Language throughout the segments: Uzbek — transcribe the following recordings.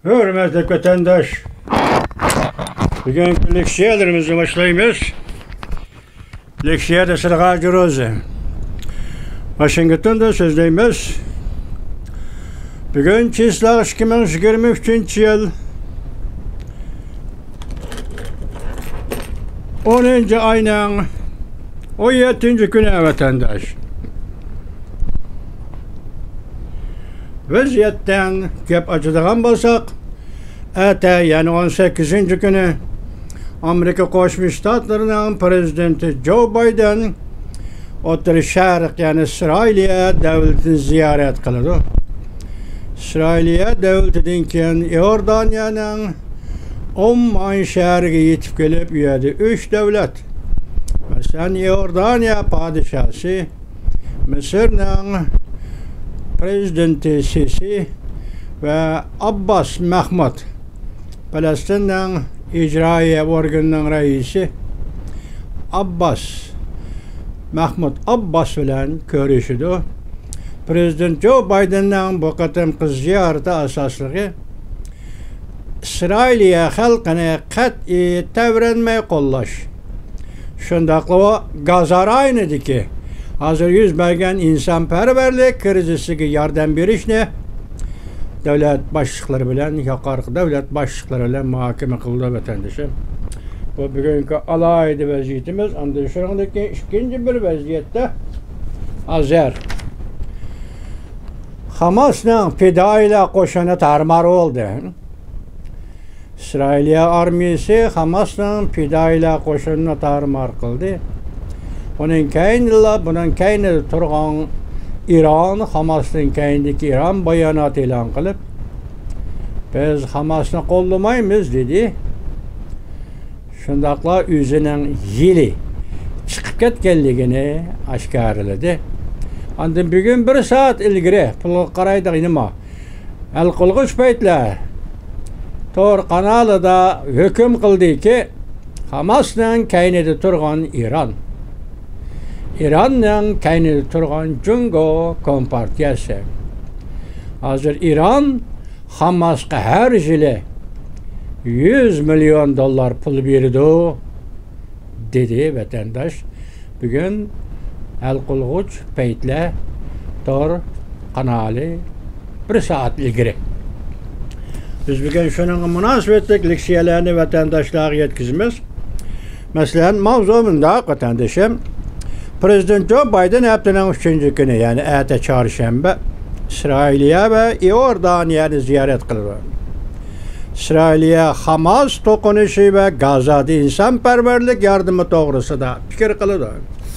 Hürmetli vatandaş, bugünkü leksiyalarımızı başlayımız. Leksiya da sırağa giriyoruz. Washington'da sözleyimiz. Bugün çizler 2023 yıl 10. ayının 17. günü vatandaş. Vaziyetten gep açıdığan bolsak, yani 18. günü Amerika Koşmuş Ştatlarının prezidenti Joe Biden Otur Şark yani İsrail'e devletini ziyaret kıldı. İsrail'e devletinden keyin Iordaniya'nın Umman şehriga yetip kelip uyadi 3 devlet. Mesela Iordaniya padişahı, Mısır'ın prezidenti Sisi ve Abbas Mahmud, Palestin'in icraiye organının reisi Mahmud Abbas bilen görüşüdü. Prezident Joe Biden'ın bu qatimki ziyareti asaslığı İsrailiye halkını qat'i tevrenmeyi qollaş. Şundaqla o gazarayınıdı ki hazır yüz bergen insanperverlik krizisiga yardım berishni devlet başlıkları bilen, yukarı devlet başlıkları bilen muhakeme kıldı vatandaşım. Bu bugünkü alaydı vaziyetimiz. Anlaşıldaki ikinci bir vaziyette Azer. Hamas'ın fidayla koşanı tarmar oldu. İsrailiye armiyası Hamas'ın fidayla koşanını tarmar kıldı. Onun kayınıyla bunun kayını turgan İran, Hamas'ın kayındaki İran bayanat ilan kılıp biz Hamas'ını kollamayız dedi. Şundaqla üzünün yili çıkıp ketkenligini aşkarladı. Andan bugün 1 saat ilgiri pul qaraydık inima. Alqılğıç paytlar Tor kanalı da hüküm kıldı ki Hamas'ın kaynıda turgan İran'ın kaynıda turgan Cungo Kompartiyası. Hazır İran Hamas'a her jile 100 milyon dolar pul berdi dedi vatandaş. Bugün Alqılğıç paytlar Tor kanalı 1 saat ilgiri. Biz bugün şunun münasebetlik leksiyelerini vatandaşlara yetkizimiz. Mesela mavzumunda vatandaşım Prezident Joe Biden haftanın 3. günü yani ertesi çarşamba İsrail'e ve Iordaniya'nı ziyaret kıldı. İsrail'e Hamas tokunuşu ve Gaza'da insanperverlik yardımı doğrusunda fikir kıldı.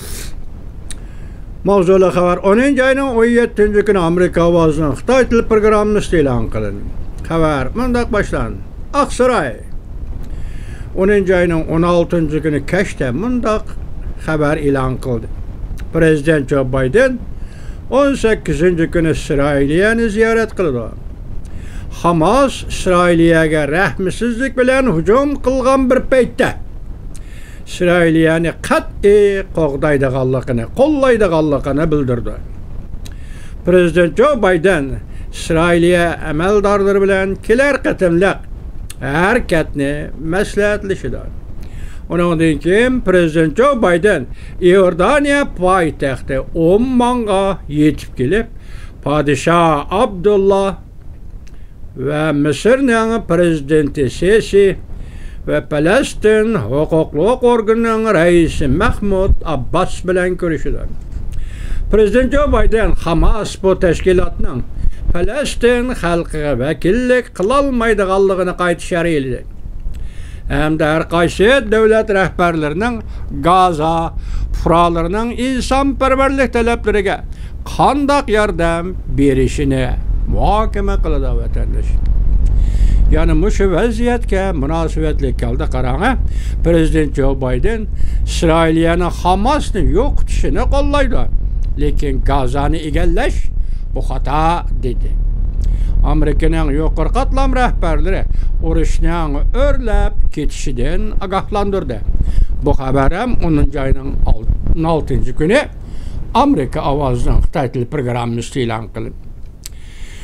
Mavzula haber 10. ayının 17. günü Amerika avazının Xitay dili programını ilan kılındı. Haber mındak başlandı. Aksaray 10. ayının 16. günü Keş'te mındak haber ilan kıldı. Prezident Joe Biden 18. günü İsrail'e ziyaret kıldı. Hamas İsrail'e rahmisizlik bilen hücum kılgan bir paytda İsrail'e qat'i qo'llaydiganligini bildirdi. Prezident Joe Biden İsrail'e əməldarları bilen keler qatimliq hareketini məsləhətlişdi. Ondan keyin Prezident Joe Biden Iordaniya paytaxtı Umman'a yetip gelip Padişah Abdullah ve Mısır'ın prezidenti Sisi ve Palestin hukukluk organının reisi Mahmud Abbas bilen görüşdü. Prezident Joe Biden Hamas bu teşkilatının Palestin halkıga vekillik kılalmaydıganlığını qaytışar eldi. Hem de her qaysı devlet rehberlerinin Gaza furalarının insanperverlik taleplerine qandaq yardım berişini muhakeme kıldı vatandaş. Yani şu vaziyetke münasebetlik kaldı qarana. Prezident Joe Biden İsrail'in Hamas'ını yok tutuşunu kollaydı. Lekin Gaza'nı egellash bu hata dedi. Amerika'nın yukarı katlam rehberleri urushning örlep ketişinden agahlandırdı. Bu haberim 10. ayının 16. günü Amerika avazının Xitay dili programını ilan kıldı.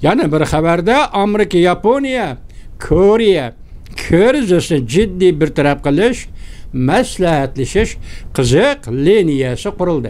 Yani bir haberde Amerika, Yaponiya, Koreya krizisi ciddi bir taraf qilish, maslahatlashish qiziq liniyasi qurildi.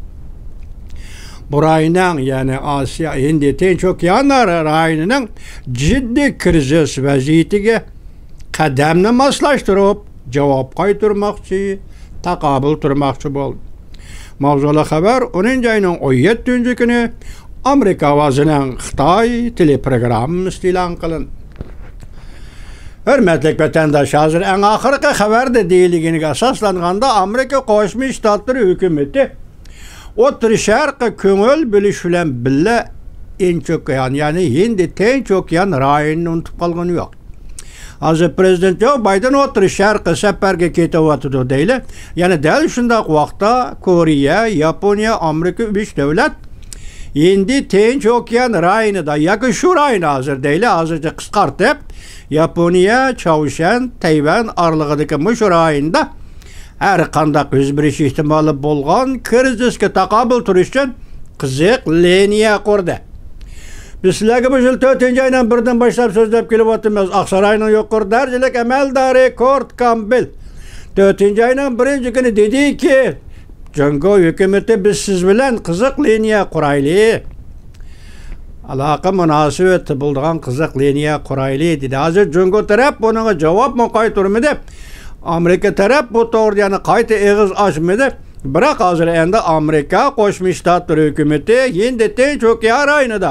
Bu rayonun, yani Asya, Hindi, Tinch okeanlari rayonining ciddi krizis vaziyatiga qadamni moslashtirib, javob qaytarmoqchi, taqobil turmoqchi bo'ldi. Mavzuli xabar 10 ayning 17 kuni Amerika ovozining Xitoy teleprogrammasi e'lon qilindi. Hürmetli vatandaş, hazır en ahırkı haberde değilliğine asaslanganda Amerika Qo'shma Shtatlar hükümeti O'rta Sharqqa ko'ngil bilish bilan billa Tinch okean, yani Hindi Tinch okean rayonini unutib qolgani yo'q. Hozir Prezident Joe Biden O'rta Sharqqa safarga ketyapti deyli. Yani dal shunday vaqtda Koreya, Yaponiya, Amerika 3 davlat Hindi Tinch okean rayonida yoki shu rayonni hozir deyli, hozircha qisqartib Yaponiya, Çavuşan, Tayvan aralig'idagi mushu rayonda har qanday o'zgarish ehtimoli bo'lgan krizisga taqobil turish uchun qiziq liniya qurdi. Biz sizlarga bu yil 4-oydan birdan boshlab so'zlab kelyapmiz. Oqsaroyning yuqori darajalik amaldori Kurt Campbell 4-oyning 1-kuni dediki, Jungo hukumati biz siz bilan qiziq liniya quraylik. Aloqa munosabati bo'lgan qiziq liniya quraylik dedi. Hozir Jungo taraf bunga javob qaytarmadi. Amerika taraf bu to'g'ri yana qayta eg'iz ochmadi. Biroq hozir endi Amerika Qo'shma Shtatlar hukumati Hindi Tinch okean rayonida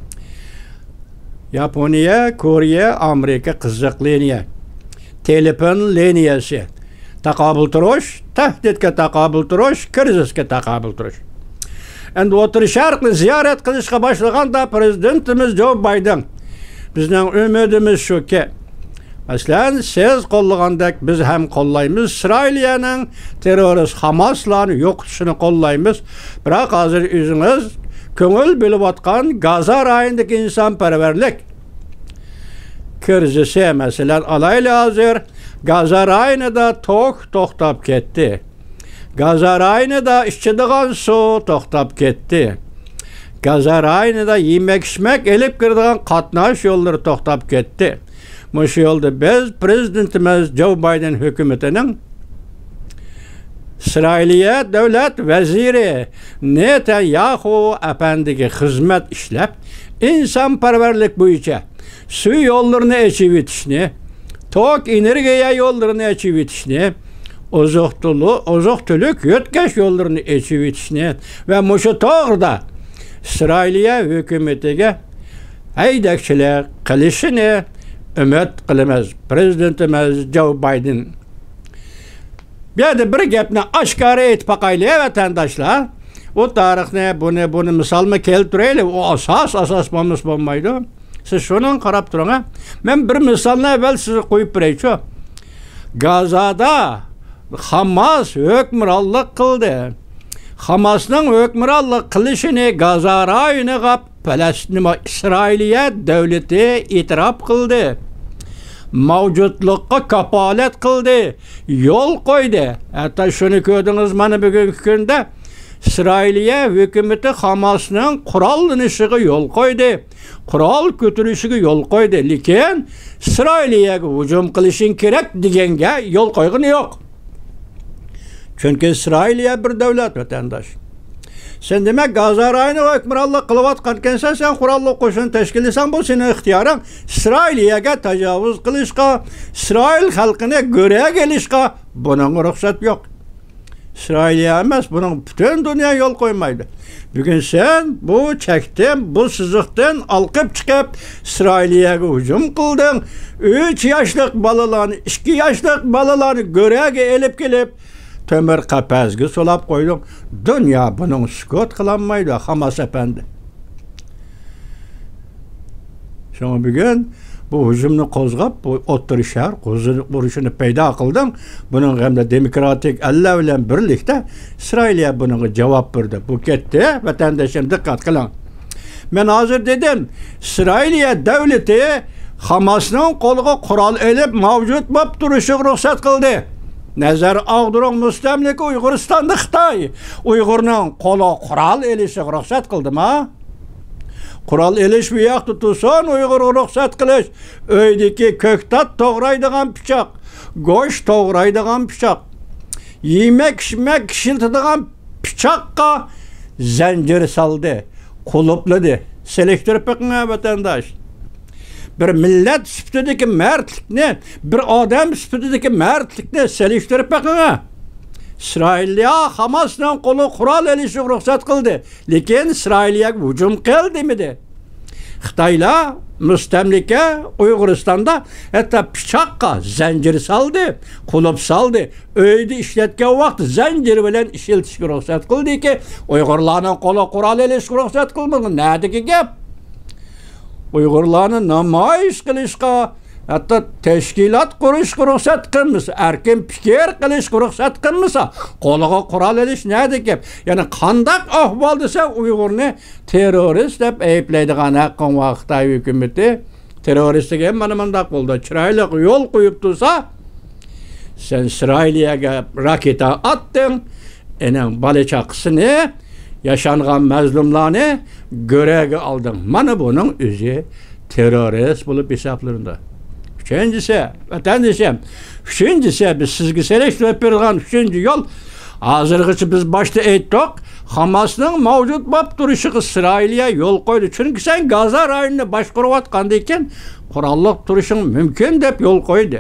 Yaponiya, Koreya, Amerika qiziq liniya, telefon liniyasi, taqobil turish, tahdidga taqobil turish, krizisga taqobil turish. Endi O'rta Sharqni ziyorat qilishga boshlaganda Prezidentimiz Joe Biden bizning umidimiz shuki, masalan, siz qo'llagandek biz ham qo'llaymiz, Isroilning terrorist Hamaslarni yo'qotishini qo'llaymiz. Biroq hozir o'zingiz ko'ngil bo'layotgan Gaza rayonidagi insonparvarlik krizisi, masalan, alayli hozir Gaza rayonida tok to'xtab ketdi. Gaza rayonida ichadigan suv to'xtab ketdi. Gaza rayonida yemek-içmek elib kiradigan qatnash yo'llari to'xtab ketdi. Mushu yo'lda biz Prezidentimiz Joe Biden hukumatining İsrailiya davlat vaziri Netanyahu apandiga xizmat ishlab, insonparvarlik bo'yicha suv yo'llarini ochib etishni, tok energiya yo'llarini ochib etishni, oziq-tulik yo'tkash yo'llarini ochib etishni va mushu to'g'rida İsrailiya hukumatiga haydakchilik qilishini umid qilamiz. Prezidentimiz Joe Biden. Bir gapni oshkora aytib qo'yaylik vatandoshlar. O tarixni buni misolma keltiraylik. O asos bo'lmaydi. Siz shuni qarab turing. Men bir misolni avval sizga qo'yib beraychi. Gazada Hamas hukmronlik qildi. Hamasning hukmronlik qilishini Gaza rayoniga Falastin İsrailiya davlati e'tirof qildi. Mavjudlikqa kapolat qildi, yo'l qo'ydi. Hatto shuni ko'rdingiz mana bugungi kunda İsrailiya hukumati Hamasning qurollanishiga yo'l qo'ydi, qurol ko'tarilishiga yo'l qo'ydi. Lekin İsrailiyaga hujum qilishing kerak deganga yo'l qo'ygani yo'q. Chunki İsrailiya bir davlat vatandosh. Sen demek Gaza rayoni hukmronlik qilayotgansan, sen qurolli qo'shin tashkil etsan, bu sening ixtiyoring. İsrailiyaga tajovuz qilishga, İsrail xalqini go'rak elishga buning ruxsat yo'q. İsrailiya emas, buning butun dunyo yo'l qo'ymaydi. Bugun sen bu chekdan, bu siziqdan olqib chiqib İsrailiyaga hujum qilding. 3 yoshlik bolalarni, 2 yoshlik bolalarni go'raga elib kelib temir qapazga solab qo'ydik. Dunyo buning sukut qilinmaydi, Hamas efendi. Şuna bugun bu hujumni qo'zg'ab, bu O'rta Sharq urushini paydo qildim. Buning hamda demokratik Allah bilan birlikda İsrailiya bunga javob berdi. Bu ketdi, vatandoshim diqqat qiling. Men hozir dedim, İsrailiya davlati Hamasning qo'liga qurol elib mavjud bo'lib turishiga ruxsat qildi. Nazar Ağdurun müstemliki Uyg'uristonda Xitoy Uyg'urning qo'li qurol elishiga ruxsat qildimi? Kural eliş bir yak tutursan Uygur ruhsat kılış. Öydeki köktat toğraydıgan piçak. Goş toğraydıgan piçak. Yemek şimek şiltidigan piçakka zincir saldı. Kulupladı. Selektörüp bakın vatandaş. Bir millet süpüdeki mertlikni, bir adam süpüdeki mertlikni selektörüp bakın. İsrailya Hamas'ın kolu kural elişi ruhsat kıldı. Lekin İsrailya hücum kıldı mıydı? Xitayla müstemlike Uyguristan'da hatta piçakka zincir saldı, kulup saldı. Öydi işletken vaqt zincir bilen işletişki ruhsat kıldı ki Uygurlarının kolu kural elişi ruhsat kılmadı. Nädeki gep? Uygurlarını namayış kılışka, hatta teşkilat kuruş ruhsat kılmasa, erken fikir kılış ruhsat kılmasa, koluğa kural eliş neydi ki? Yani kandak ahval dese Uygur'unu terörist dep eypleydiğen hakkın vaxtay hükümeti, teröristlik hem manımındak oldu. Çıraylık yol koyup dursa, sen İsrail'e raketa attın, enen baliçakısını, yaşanğan məzlumlarını görəgi aldın. Mana bunun özü terörist bulup hesaplarında. Üçüncüsü, vatandaşım, biz sizgi selektörüp bergen üçüncü yol, hazırgıçı biz başta ettik, Hamas'ın mavcut bap duruşu İsrail'e yol koydu. Çünkü sen Gaza rayonunu başkurup atqandayken, kurallık duruşun mümkün dep yol koydu.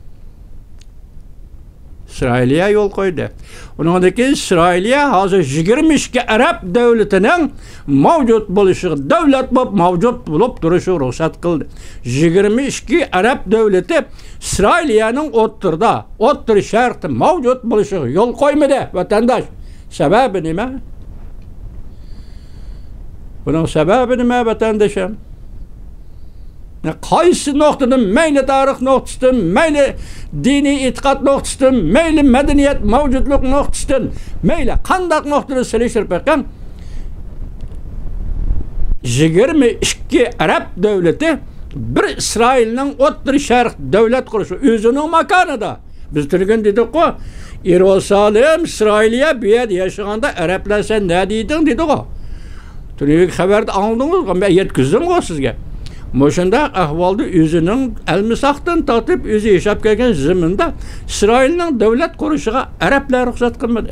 İsrail'e yol koydu. Onundaki İsrail'e hazır 22 Arap devletinin mevcut buluşu, devlet mevcut bulup duruşu ruhsat kıldı. 22 Arap devleti İsrail'e'nin ottur şartı mevcut buluşu yol koymadı vatandaş. Sebebi nime? Bunun sebebi nime vatandaşım? Qaysı noktadan meyli tarih noktasından, meyli dini itiqat noktasından, meyli medeniyet mevcutluk noktasından, meyli qandak noktada seliştirip bakın 22 Arap devleti bir İsrail'nin ottur şarq devlet kuruşu özünün makanıda. Biz Türk'ün dedik o, Yerusalim İsrail'e bir yer yaşayanda Araplar sen ne deydin dedik o. Türk'ün haberde anladınız mı? Ben yetkizdim o sizge. Moşunda ahvalda özünün elmisaqdan tatip özü yaşap kelgen ziminde İsrail'nin devlet kuruşuğa Araplar ruhsat kılmadı.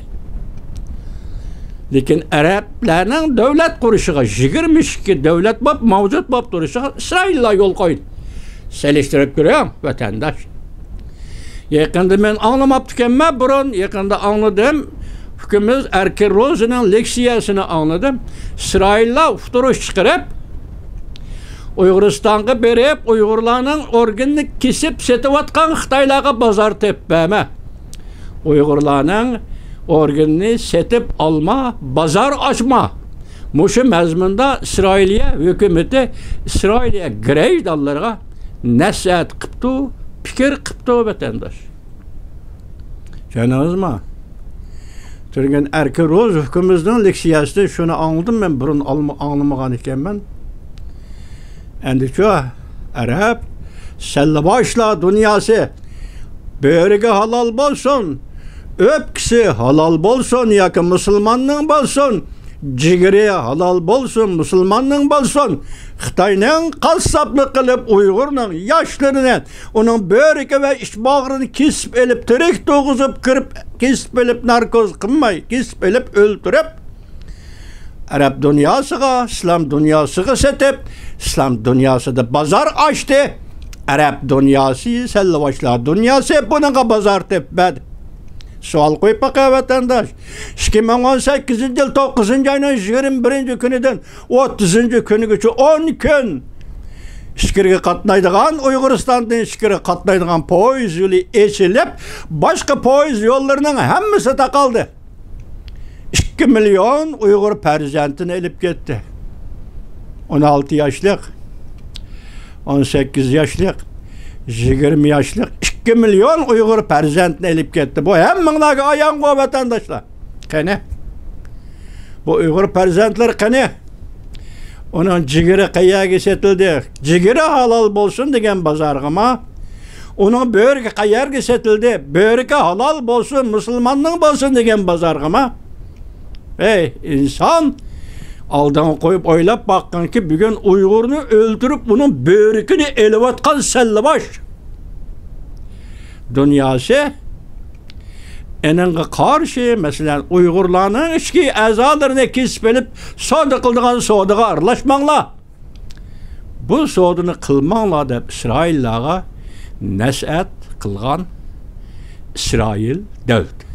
Lekin Araplarning devlet kuruşuğa 22 devlet bop mavcut bop duruşuğa İsrail'la yol koydu. Seliştirip görüyorum vatandaş. Yakında men anlamaptıkenme burun, yakında anladım. Hükümüz Erkin Rozi'nin leksiyasını anladım. İsrail'la ufturuş çıkarıp Uyguristan'a berip Uygurlarning organını kesip setivatkan Xitaylarga bazar tepbeme. Uygurlarning organını setip alma, bazar açma. Muşu məzmunda İsrail'e hükümeti İsrail'e grey dallarga nasihat qıptı, fikir qıptı vatandaş. Canınız mı? Türk'ün Erkin Roz hükümümüzün leksiyasında şunu anladım ben, burun anlamagan iken ben. Endişe Arap selle başla dünyası börüge halal bolsun, öpkisi halal bolsun, yakın Müslümanның bolsun, cigiri halal bolsun, Müslümanның bolsun. Xitayning qassoblik qilib Uyg'urning yaşlarını, onun börüge ve iç bağrını kesip elip, tirik to'g'izib kirib, kesip elip narkoz qilmay, kesip elip öldürüp Arap dünyasıga, İslam dünyasıga setip, İslam dünyasıda bazar açtı. Arap dünyası, selvaçlar dünyası bununla bazar tepmedi. Sual koyup bakıyor vatandaş. 2018 yıl 9. ayının 21. günüden 30. günü geçi 10 gün işkirge katnaydıgan, Uyguristan'dan işkirge katnaydıgan poyuz yolu eşilip, başka poyuz yollarının hemmisi takaldı. 2 milyon Uygur perzentini elip gitti. 16 yaşlık, 18 yaşlık, 20 yaşlık, 2 milyon Uygur perzentini elip gitti. Bu hemminlaki ayağın o vatandaşlar. Kene? Bu Uygur perzentler kene? Onun cigiri kayaya setildi. Cigiri halal bolsun degen bazargıma. Onun börüge kayar setildi. Börüge halal bolsun, Müslümanның bolsun degen bazargıma. Ey insan, Aldan koyup oylap bakkan ki bugün Uygur'unu öldürüp bunun böğrükünü elevatkan sellibaş. Dünyası enenge karşı mesela Uygurlarının içki azalarını kesip soda kıldıgan sodaga arlaşmanla. Bu sodunu kılmanla da İsrail'laga nes'at kılgan İsrail devleti.